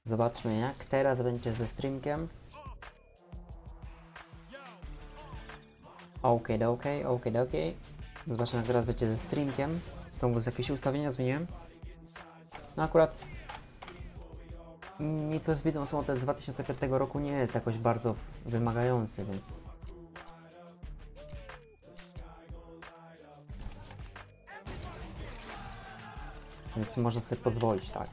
Zobaczmy jak teraz będzie ze streamkiem. Okej. Zobaczmy jak teraz będzie ze streamkiem. Znowu jakieś ustawienia zmieniłem. No akurat Need for Speed Most z 2005 roku nie jest jakoś bardzo wymagający, więc można sobie pozwolić, tak.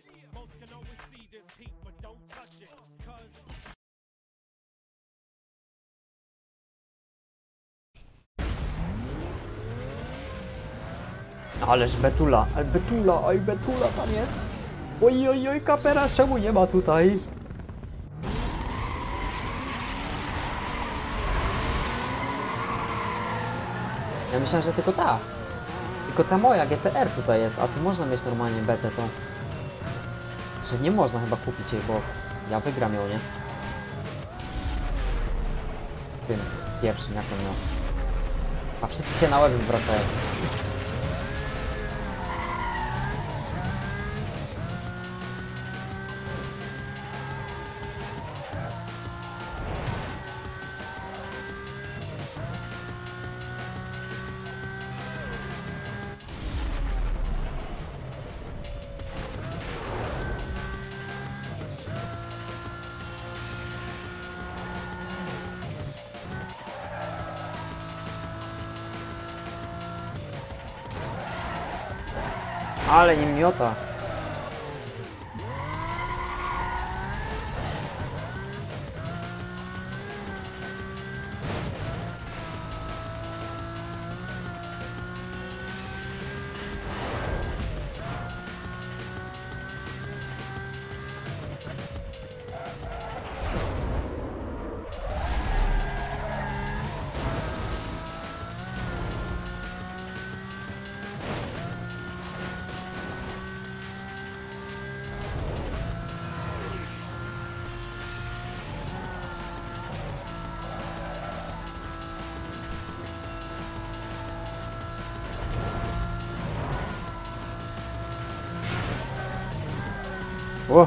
Ależ Betula, Betula tam jest. Oj, kapera, czemu nie ma tutaj? Ja myślałem, że tylko ta moja GTR tutaj jest, a tu można mieć normalnie betę, to... Że nie można chyba kupić jej, bo ja wygram ją, nie? Z tym pierwszym, jak on miał. A wszyscy się na łeb wracają. Ale nie miota. O!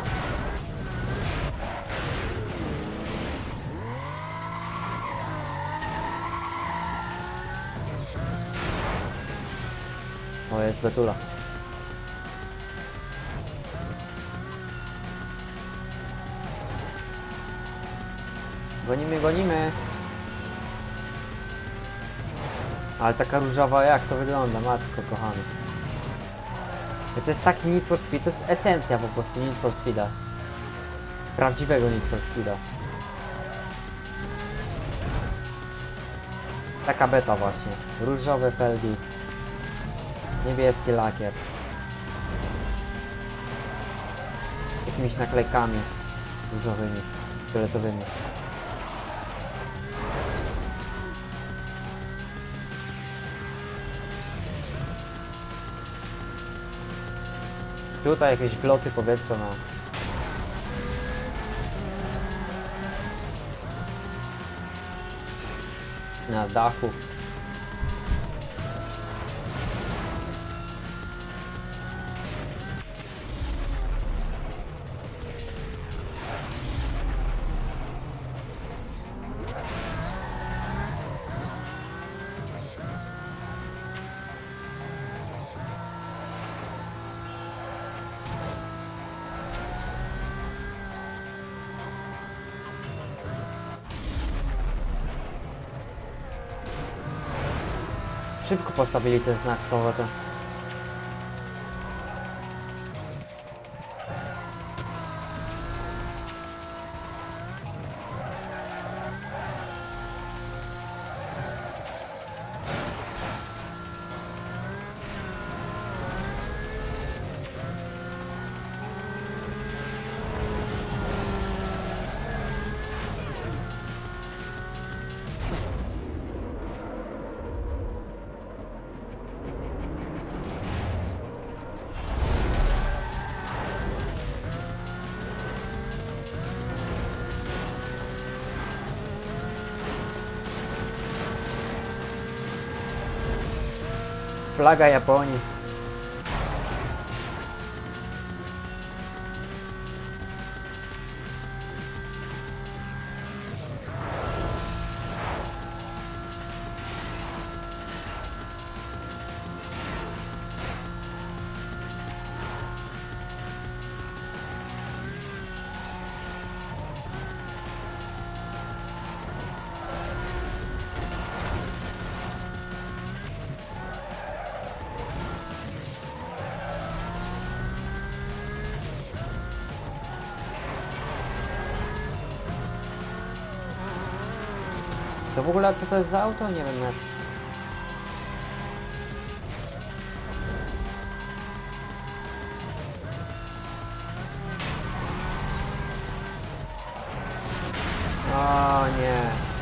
O, jest Betula. Gonimy. Ale taka różowa, jak to wygląda, matko kochany. To jest taki Need for Speed, to jest esencja po prostu Need for Speeda. Prawdziwego Need for Speeda. Taka beta właśnie. Różowe felgi. Niebieski lakier. Jakimiś naklejkami różowymi, fioletowymi. Tutaj jakieś wloty powietrza na dachu. Szybko postawili ten znak z powrotem. Flaga Japonii. To w ogóle co to jest za auto? Nie wiem jak. O nie.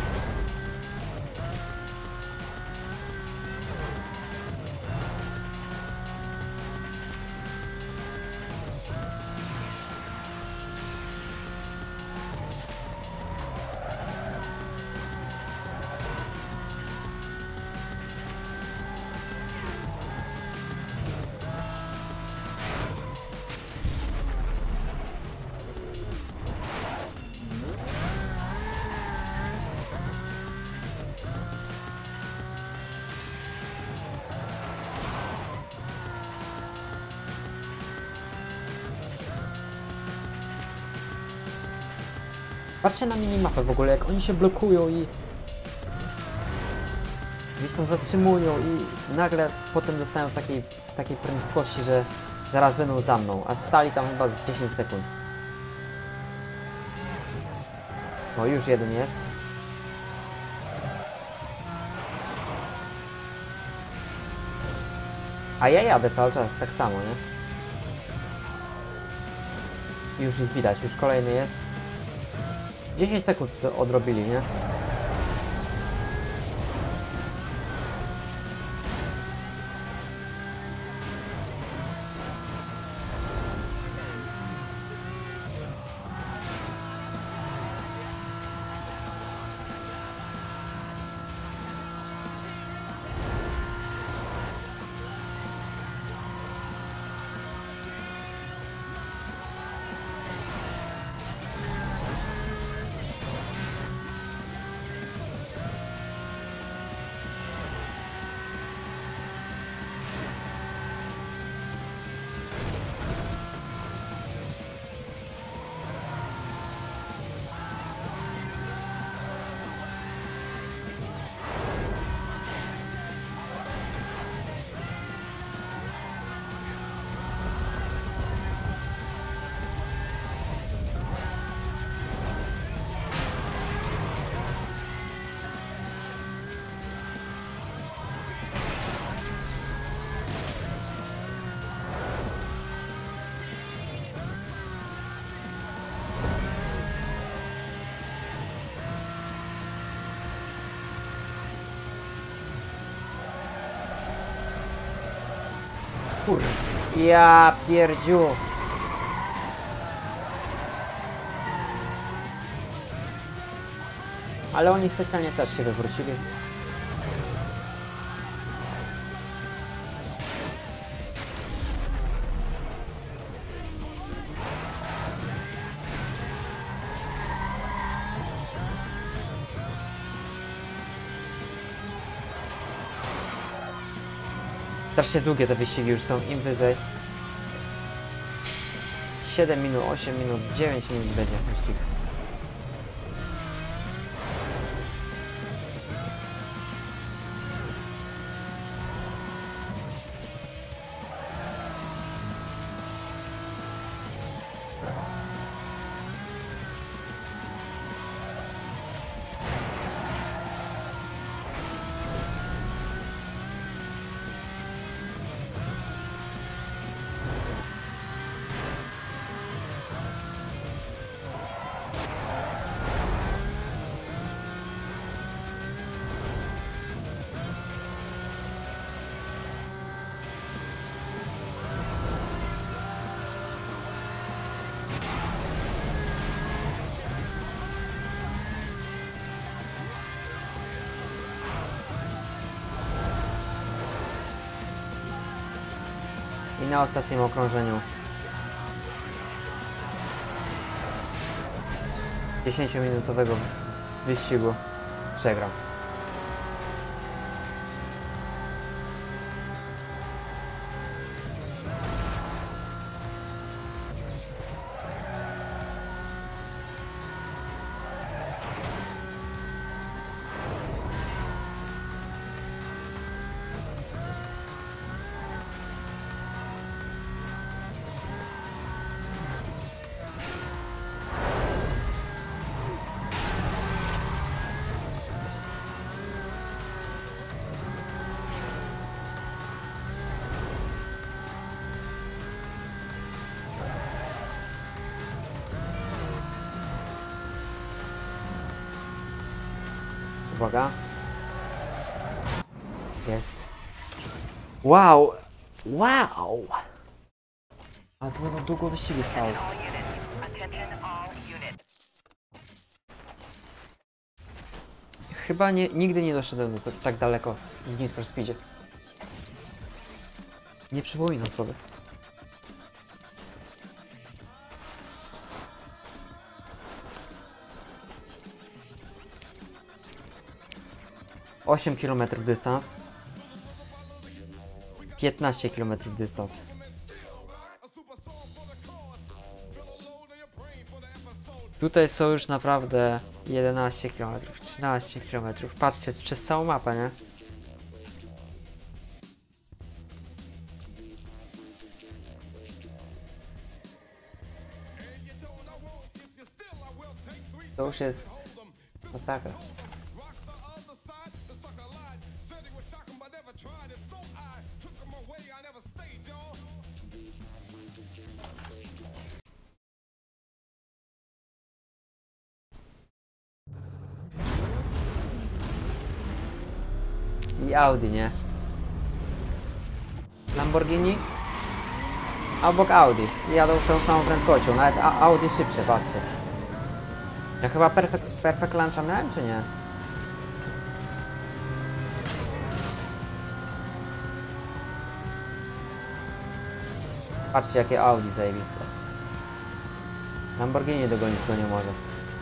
Patrzcie na minimapę w ogóle, jak oni się blokują i gdzieś tam zatrzymują i nagle potem dostają takiej prędkości, że zaraz będą za mną, a stali tam chyba z 10 sekund. O, już jeden jest. A ja jadę cały czas tak samo, nie? Już ich widać, już kolejny jest. 10 sekund to odrobili, nie? Kurde. Ja pierdziu. Ale oni specjalnie też się wywrócili. Strasznie długie te wyścigi już są, im wyżej. 7 minut, 8 minut, 9 minut będzie wyścig. I na ostatnim okrążeniu 10-minutowego wyścigu przegram. Uwaga. Jest. Wow! Wow! A to będą długo wyścigi trwały. Chyba nigdy nie doszedłem tak daleko w Need for Speedzie. Nie przypominam sobie. Osiem kilometrów dystans. 15 kilometrów dystans. Tutaj są już naprawdę 11 km, 13 km. Patrzcie, przez całą mapę, nie? To już jest masakra. I Audi, nie? Lamborghini obok Audi i jadą tą samą prędkością, nawet Audi szybsze, patrzcie. Ja chyba Perfect Launcha miałem, czy nie? Patrzcie, jakie Audi zajebiste. Lamborghini dogonić go nie może.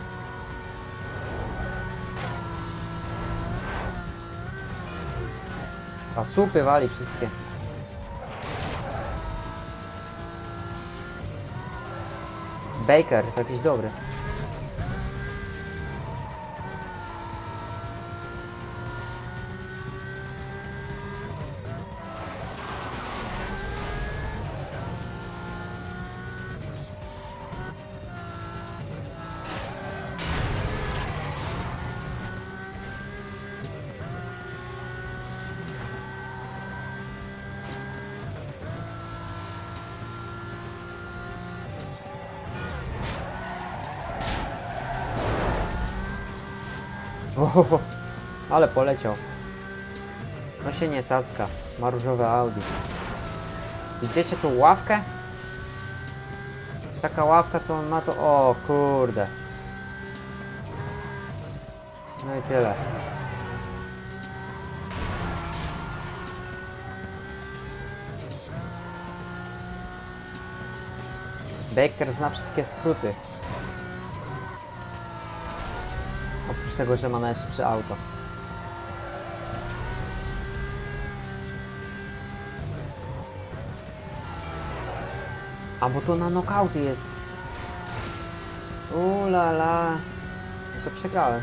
A słupy wali wszystkie. Baker, to jakiś dobry. Ohoho, ale poleciał. No się nie cacka. Ma różowe Audi. Widzicie tą ławkę? Taka ławka, co on ma, to... O kurde. No i tyle. Baker zna wszystkie skróty. Oprócz tego, że ma najszybsze auto. A bo to na knockouty jest. Ulala. To przegrałem.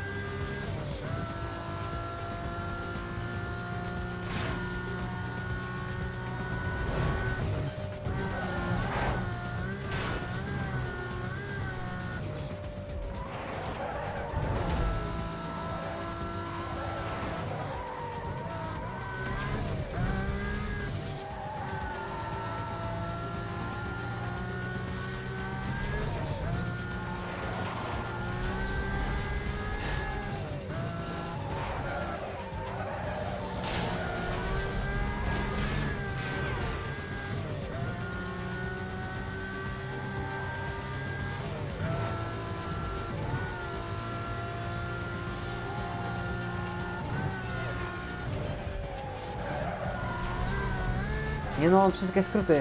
Nie no, wszystkie skróty.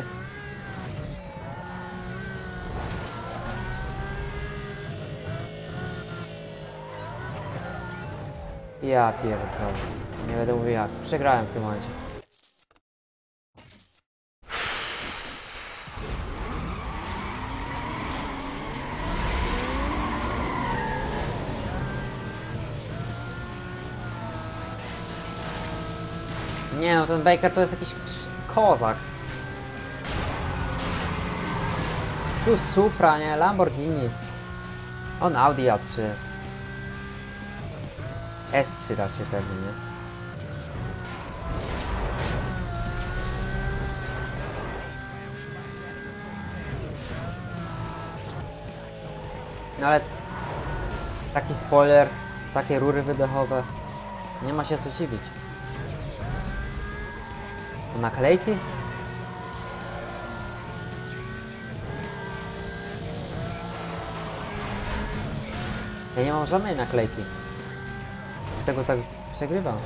Ja pierdolę. Nie będę mówił jak. Przegrałem w tym momencie. Nie no, ten Baker to jest jakiś kozak. Tu Supra, nie? Lamborghini. On Audi A3. S3 raczej pewnie, nie? No ale taki spoiler, Takie rury wydechowe. Nie ma się co dziwić. Naklejki? Ja nie mam żadnej naklejki. Dlatego tak przegrywam.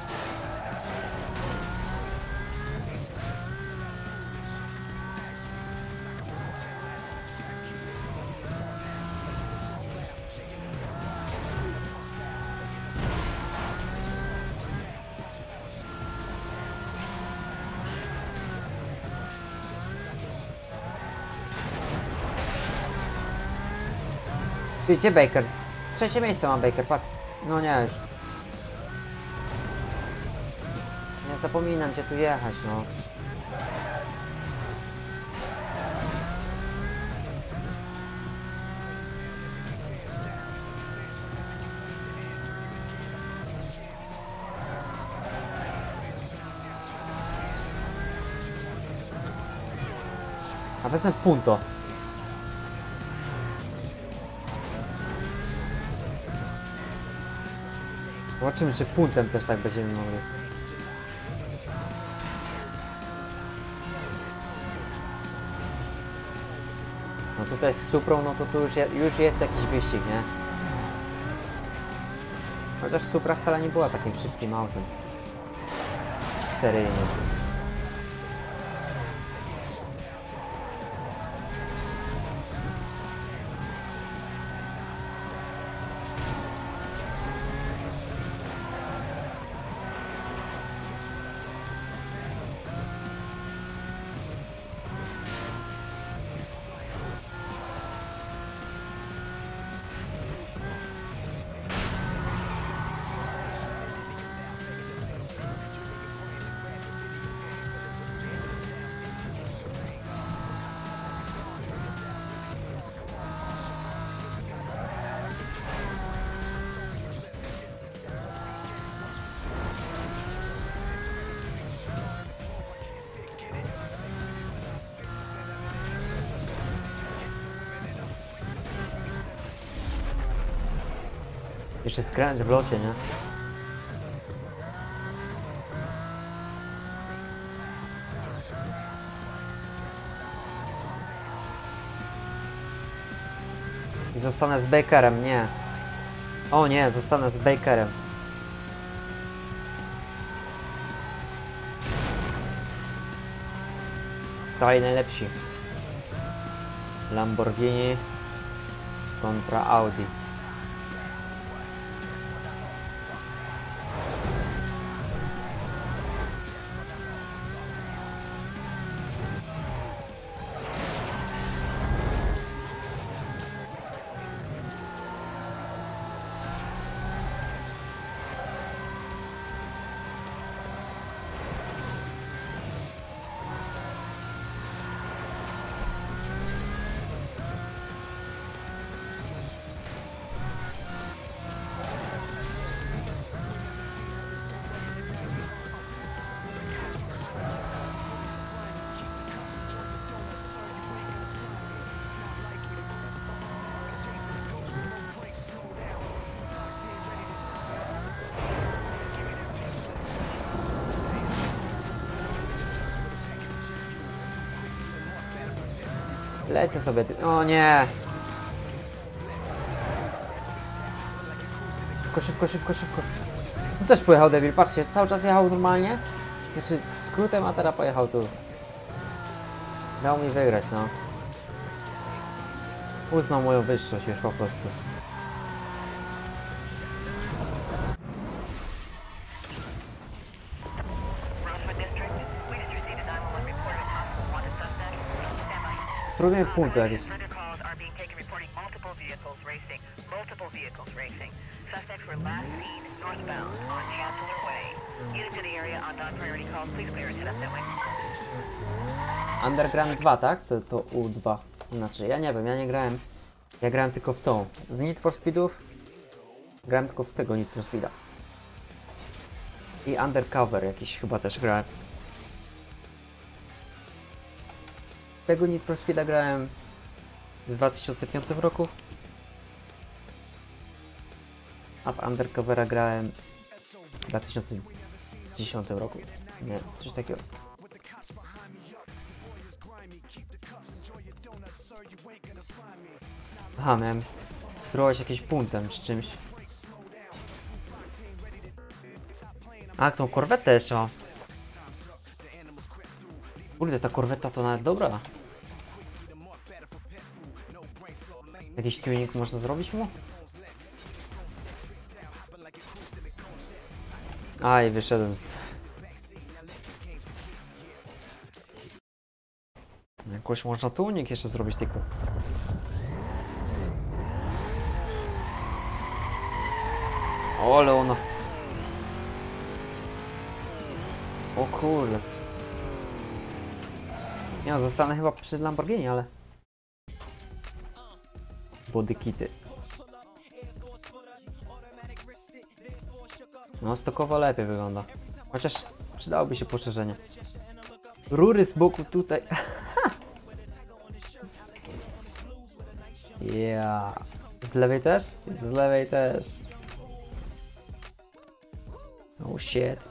Ty, gdzie Baker? Trzecie miejsce ma Baker, patrz. No nie, już. Nie zapominam gdzie tu jechać, no. A wezmę punto. Zobaczymy, czy puntem też tak będziemy mogli. No tutaj z Suprą, no to tu już jest jakiś wyścig, nie? Chociaż Supra wcale nie była takim szybkim autem. Seryjnie. Jeszcze skręt w locie, nie? I zostanę z Bakerem, nie. O nie, zostanę z Bakerem. Stali najlepsi. Lamborghini kontra Audi. Lecę sobie. O nie! Szybko, szybko, szybko, szybko. Tu też pojechał debil, patrzcie, cały czas jechał normalnie. Znaczy skrótem, a teraz pojechał tu. Dał mi wygrać, no. Uznał moją wyższość już po prostu. Spróbujmy punkty jakieś. Underground 2, tak? To U2. Znaczy, ja nie wiem, ja nie grałem. Ja grałem tylko w tą. Z Need for Speedów grałem tylko w tego Need for Speeda. I Undercover jakiś chyba też grałem. Tego Need for Speeda grałem w 2005 roku. A w Undercovera grałem w 2010 roku. Nie, coś takiego. Aha, miałem spróbować jakimś buntem czy czymś. A, tą korwetę jeszcze mam. Kurde, ta korweta to nawet dobra. Jakiś tuning można zrobić mu? Aj, wyszedłem z... Jakoś można tuning jeszcze zrobić tylko. O, ale ona... O kurde. Nie no, zostanę chyba przy Lamborghini, ale... Bodykity. No, stokowo lepiej wygląda. Chociaż przydałoby się poszerzenie. Rury z boku tutaj. Yeah. Z lewej też? Z lewej też. Oh shit.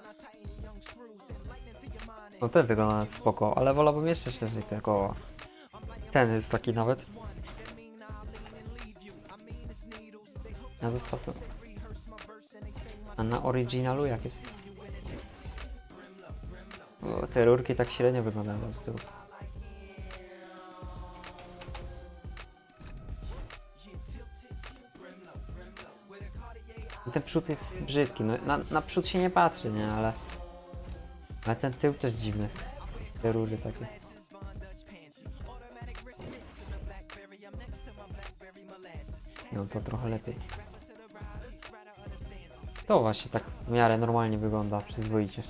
No ten wygląda spoko, ale wolałbym jeszcze szerzej tego. Ten jest taki nawet. Ja zostawię. A na oryginalu jak jest? O, te rurki tak średnio wyglądają z tyłu. I ten przód jest brzydki, no na przód się nie patrzy, nie, ale ten tył też dziwny. Te rury takie. No to trochę lepiej. To właśnie tak w miarę normalnie wygląda, przyzwoicie.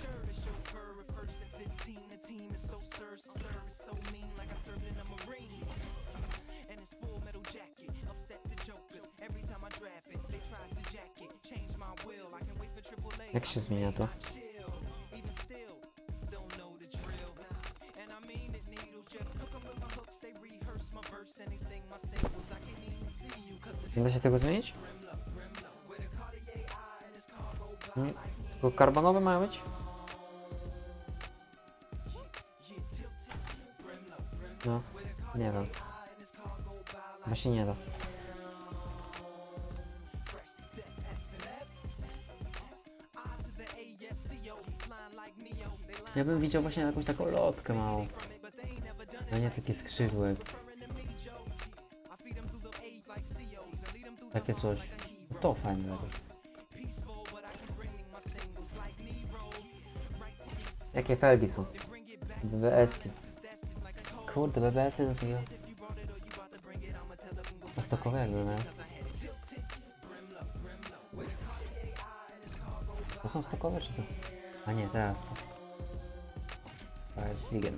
Jak się zmienia to? Nie da się tego zmienić? Nie, tylko karbonowe mają być? No, nie wiem. Chyba się nie da. Ja bym widział właśnie jakąś taką lotkę małą. A nie takie skrzydły. Takie coś. No to fajne lepiej. Jakie felgi są? BBS-ki. Kurde, BBS-y do takiego... Stokowego, nie? To są stokowe czy co? A nie, teraz są. Zigen.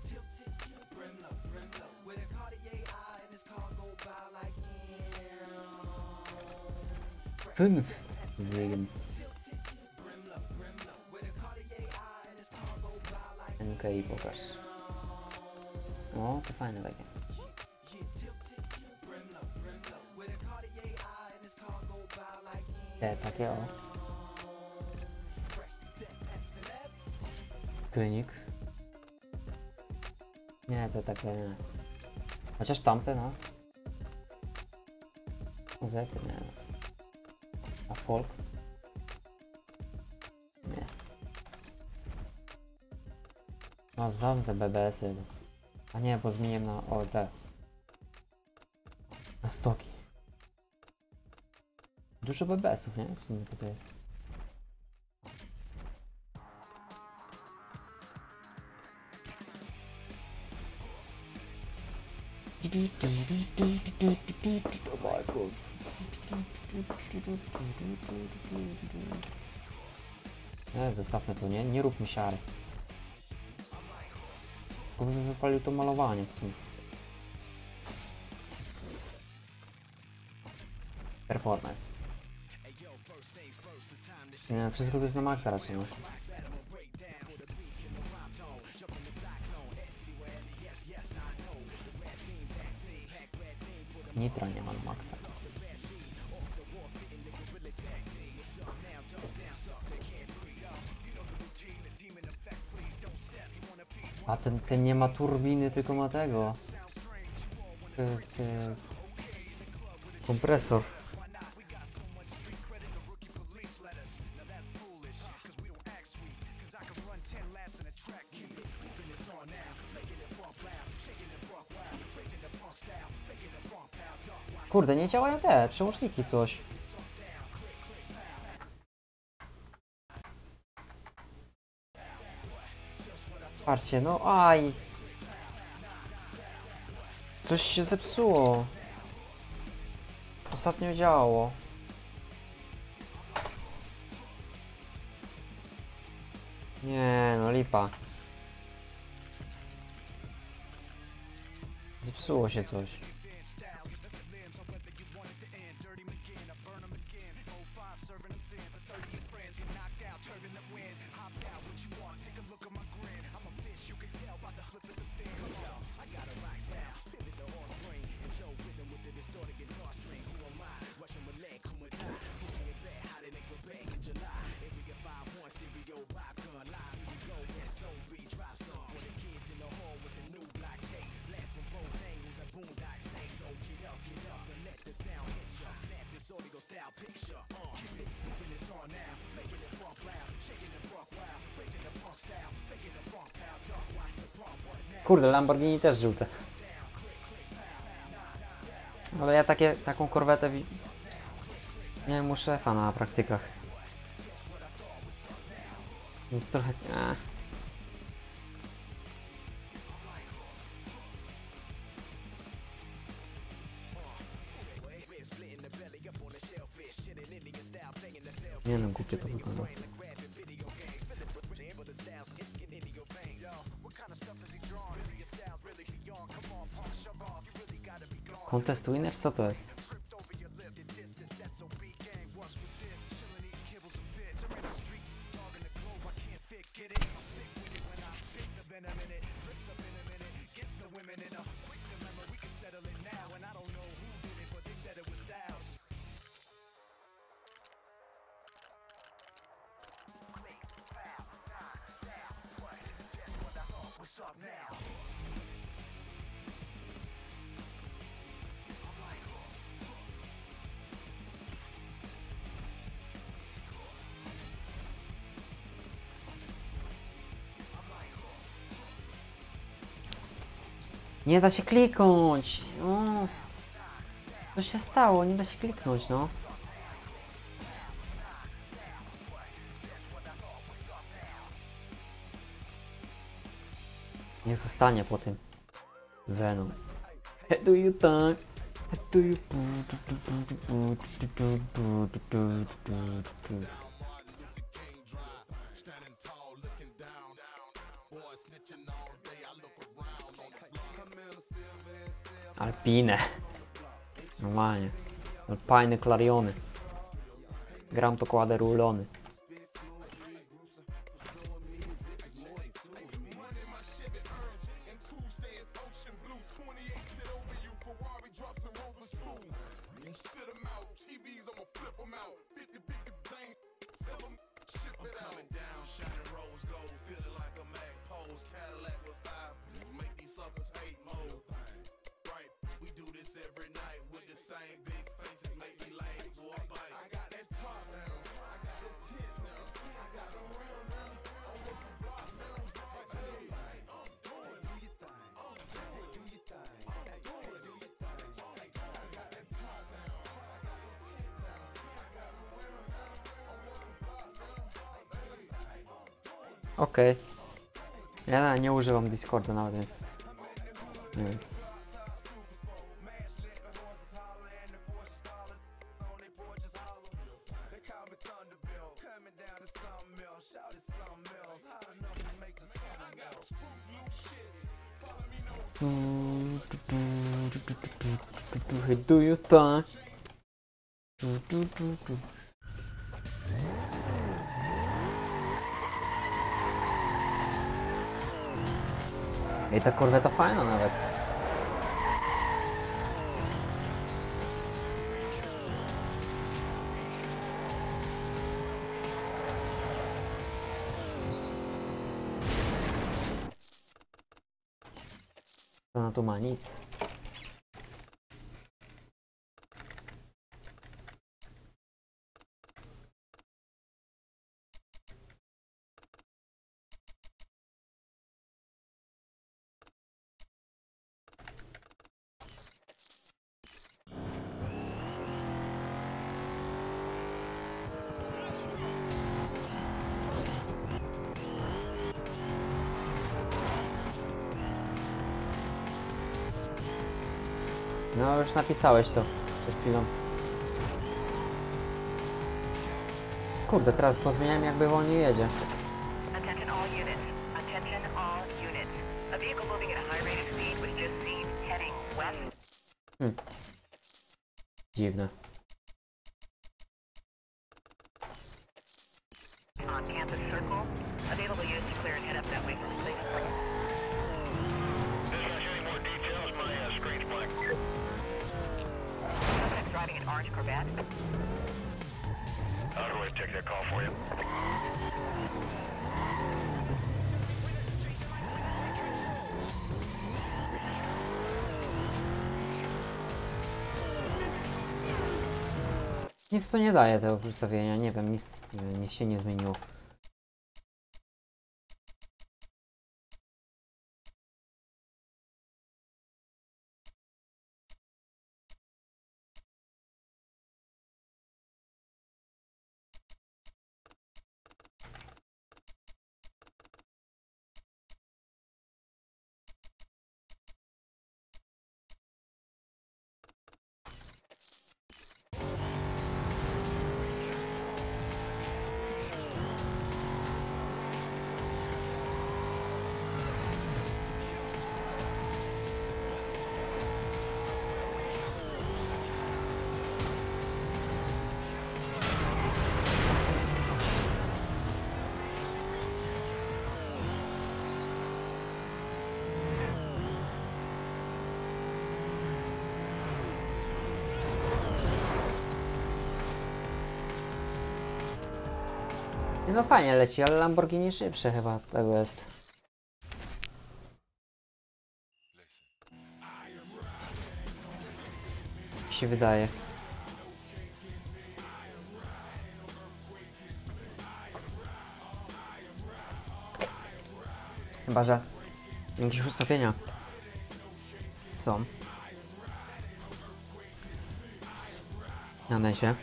Zigen. NKI pokaż. O, to fajne takie. Te takie o. Klinik. Nie, to takie nie. Chociaż tamte no. Zety nie. A folk? Nie. No znam te BBS-y. A nie, bo zmieniłem na OLT. Na stoki. Dużo BBS-ów, nie? W sumie to jest. Nie, zostawmy to, nie róbmy siary. Bo bym wypalił to malowanie w sumie. Performance. Nie, wszystko to jest na maksa raczej, no. Nitra nie ma na maksa. A ten nie ma turbiny, tylko ma tego. Kompresor. Kurde, nie działają te przełączniki coś. Patrzcie, no aj. Coś się zepsuło. Ostatnio działało. Nie, no lipa. Zepsuło się coś. Kurde, Lamborghini też żółte. Ale ja taką korwetę miałem u szefa na praktykach. Więc trochę... Nie no, głupie to wygląda. Contest Winners? Co to jest? Nie da się kliknąć. No. Co się stało? Nie da się kliknąć, no. Nie zostanie po tym Venom. Do you think? Do you... Alpine. Normalnie. Alpine Clariony. Gram to kładę rulony. Okej. Ja nie używam Discorda nawet, więc... Nie wiem. Do you think? Ej, ta korweta fajna nawet. To ona tu ma nic. No już napisałeś to przed chwilą. Kurde, teraz pozmieniałem, jakby wolniej jedzie. Attention all units. Attention all units. A vehicle moving at a high rate of speed was just seen heading west. Dziwne. On campus circle. Available units to clear and head up that way from the place. Suspect's driving an orange Corvette. How do I take that call for you? Nic to nie daje tego ustawienia, nie wiem, nic się nie zmieniło. No fajnie leci, ale Lamborghini szybsze chyba tego jest. Mi się wydaje. Chyba, że jakieś ustawienia są na necie.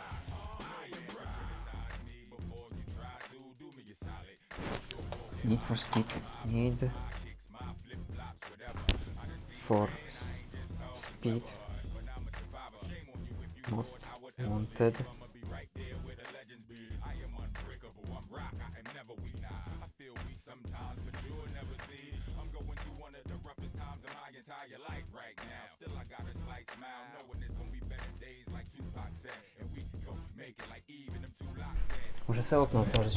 Need for Speed. Need for Speed. Most Wanted. Muszę sobie okno otworzyć.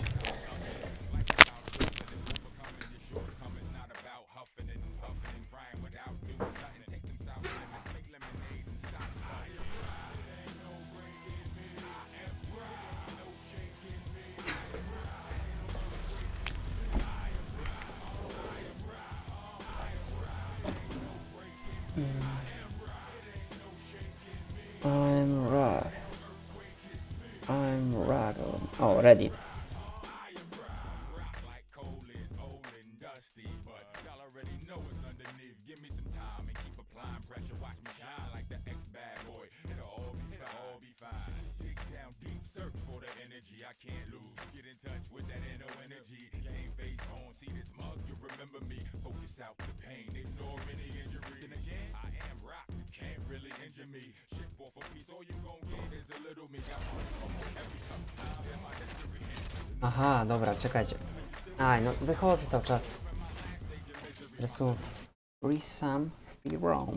I'm rock. I'm rock. Oh, Reddit. Aha, dobra, czekajcie. Aj, no wychodzę cały czas. Rysów Risam Rome.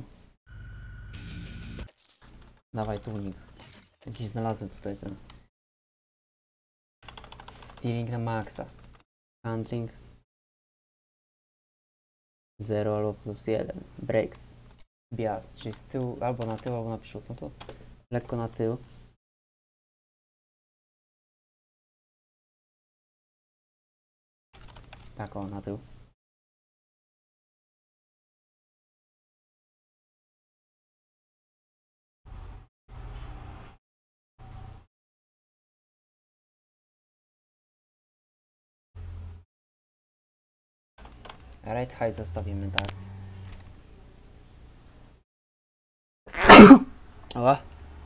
Dawaj tunik. Jakiś znalazłem tutaj ten. Steering na maksa. Handling 0 albo +1. Brakes. Bias, czyli z tyłu, albo na tył, albo na przód. No to lekko na tył. Tak o, na tył. Right high zostawimy, tak. O.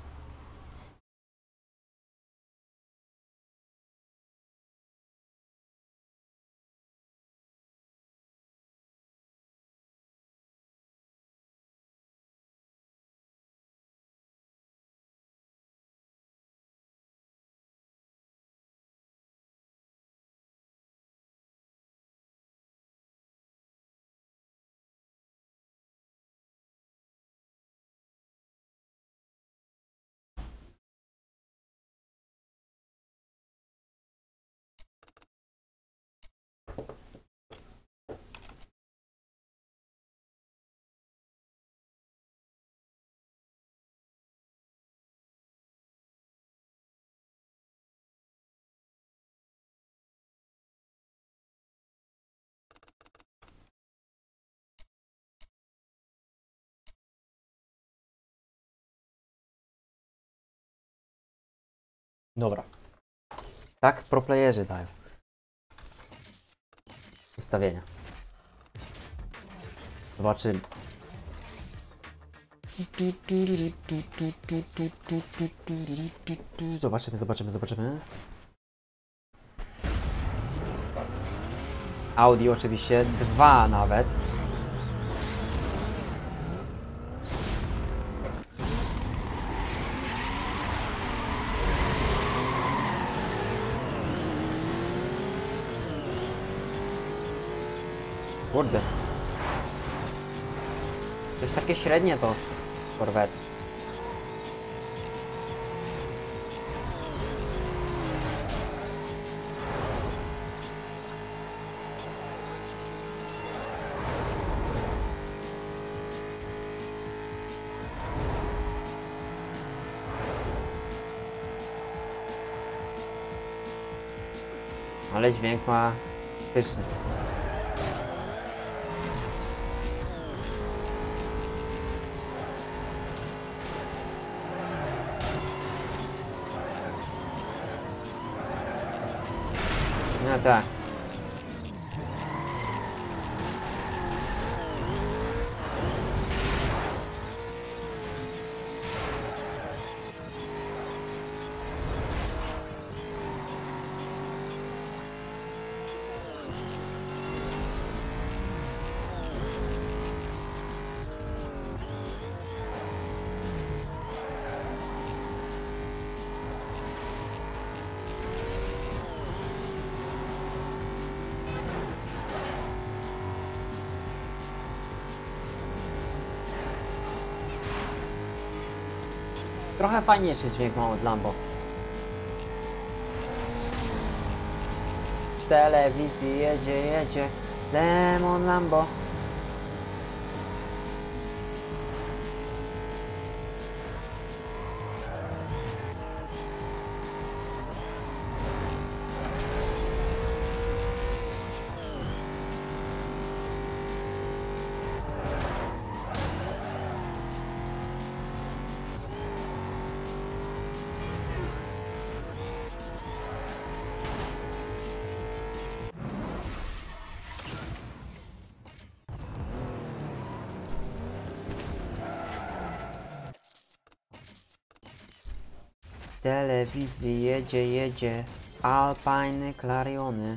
Dobra. Tak proplayerzy dają. Ustawienia. Zobaczymy. Zobaczymy. Audi oczywiście, 2 nawet. Kurde. Coś takie średnie to Corvette. Ale dźwięk ma pyszny. No tak. Trochę fajniejszy dźwięk mam od Lambo. W telewizji jedzie Lemon Lambo. W telewizji jedzie Alpine Clariony.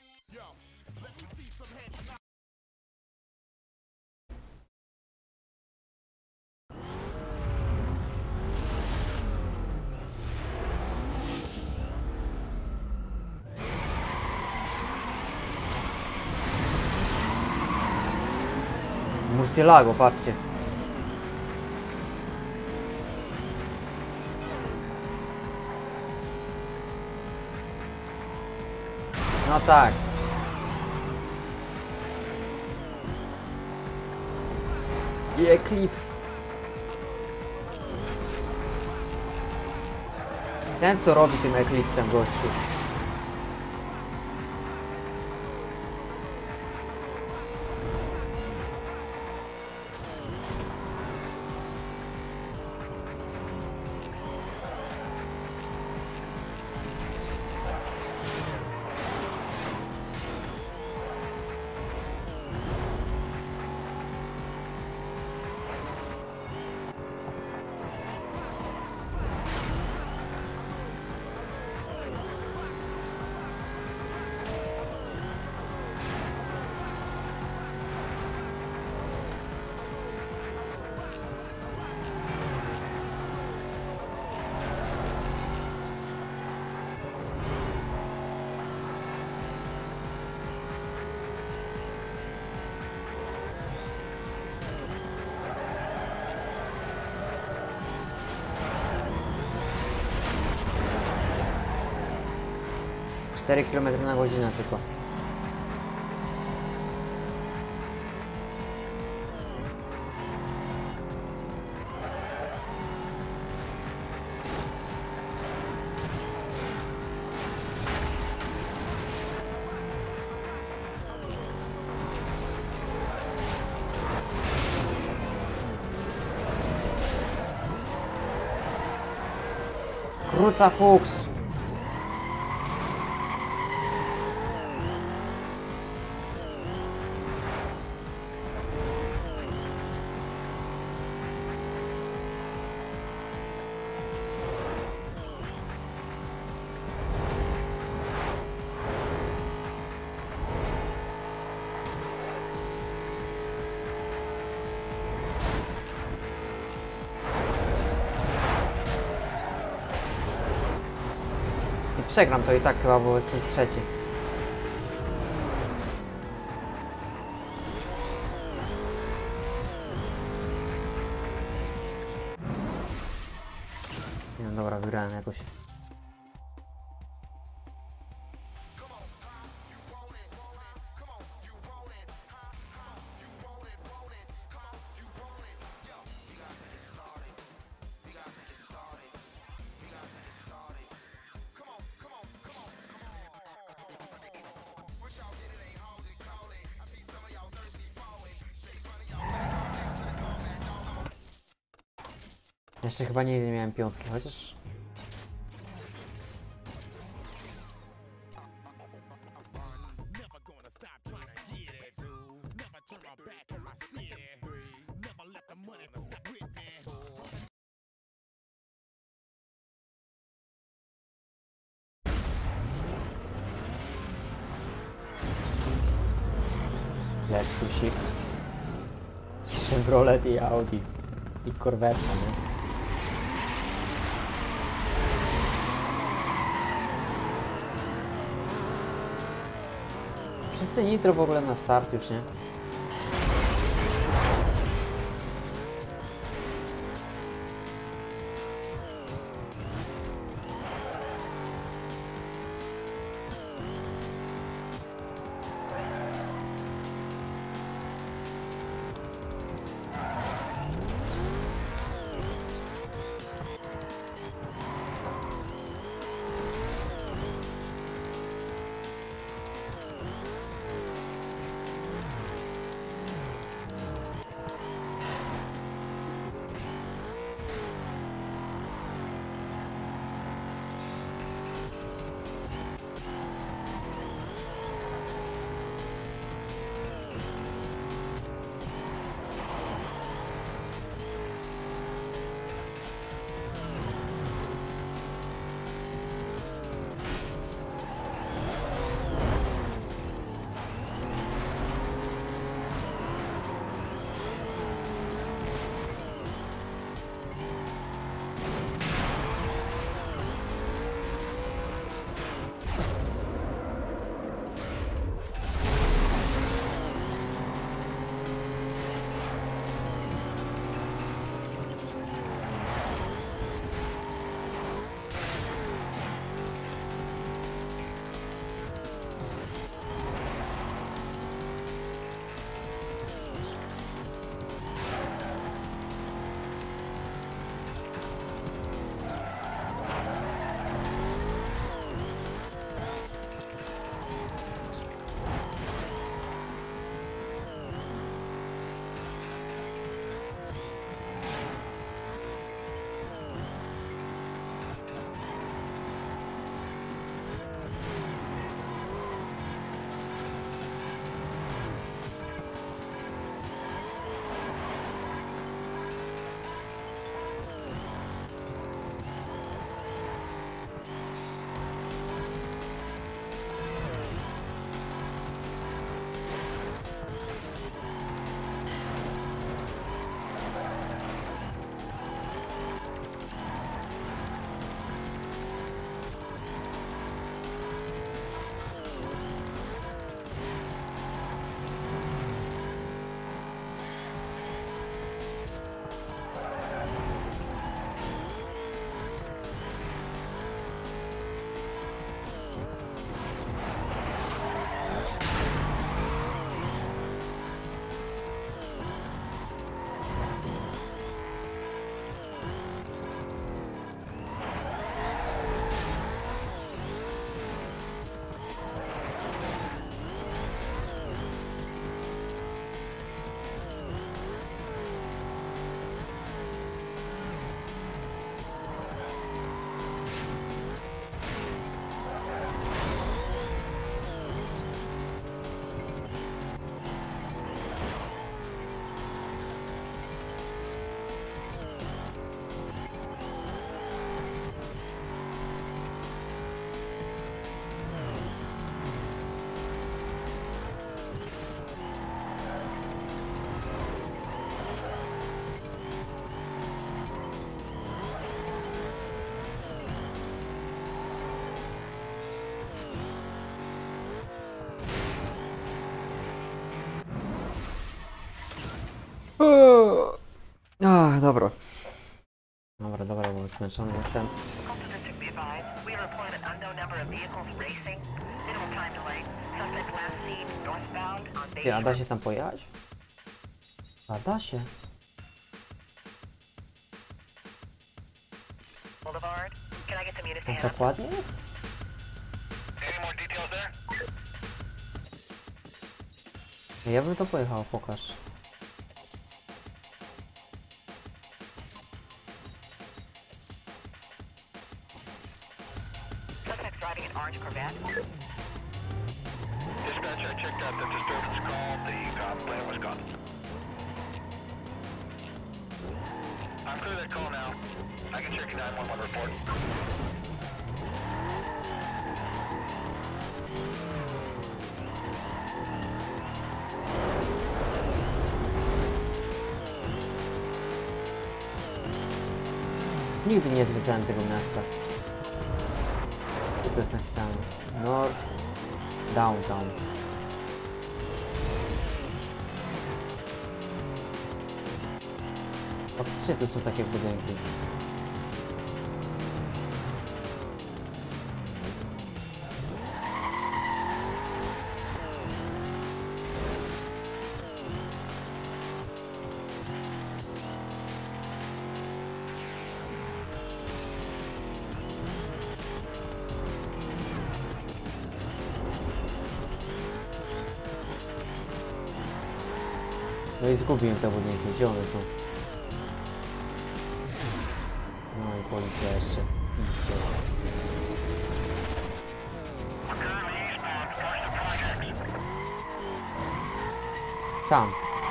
Murcielago, patrzcie. No tak. I Eclipse. Ten co robi tym Eclipsem, gościu. 4 km na godzinę tylko. Kruca Fuchs! Przegram to i tak chyba, bo jestem trzeci. Nie, dobra, wygrałem jakoś. Jeszcze chyba nigdy nie miałem piątki, chociaż... Lexusik, Chevrolet i Audi i Corvette, nie? Wszyscy nitro w ogóle na start już, nie? Dobra. Dobra, bo zmęczony jestem. Coastal District be advised. We reported an unknown number of vehicles racing. Minimal time delay. Suspect last seen northbound on Ty, a Bay da się tam pojechać? A da się. Boulevard. Can I get some units Tam hand tak ładnie jest? Any more details there? Ja bym to pojechał, pokaż. Suspect's driving an orange Corvette. Dispatch, I checked out the disturbance call. The plane was gone. I'm clear that call now. I can check your 911 report. Nigdy nie zwiedzałem tego miasta. Co tu jest napisane? North Downtown. Faktycznie tu są takie budynki. No i zgubiłem te budynki, gdzie one są? No i policja jeszcze. Idźcie. Currently eastbound towards the projects. Tam.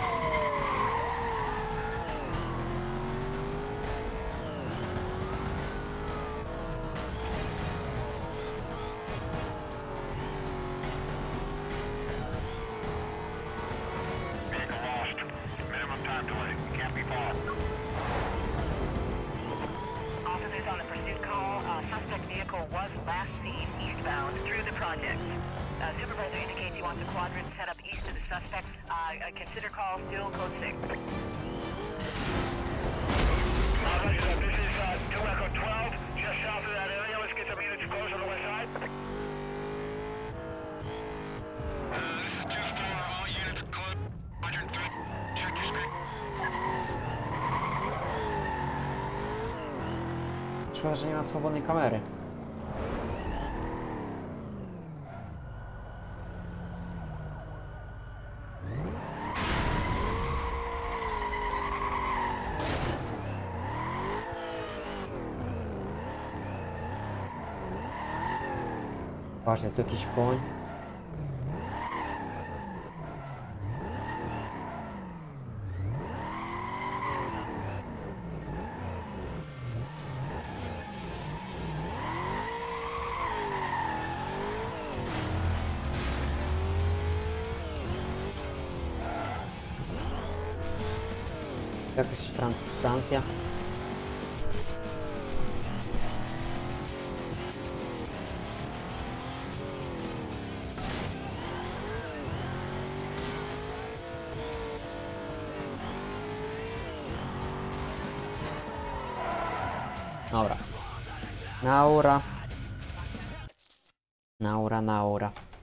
Vehicle lost. Minimum time delay. Can't be far. Officers on the pursuit call. Suspect vehicle was last seen eastbound through the project. Supervisor indicates he wants a quadrant set up east of the suspects. Consider call still code 6. This is 2 Echo 12, just south of that area. Let's get some units close on the west side. This is 2-4, all units close. 103, check your screen. Szkoda, że nie ma swobodnej kamery. Patrzcie, tu jakiś koń. Jakaś Francja. Dobra. Naura.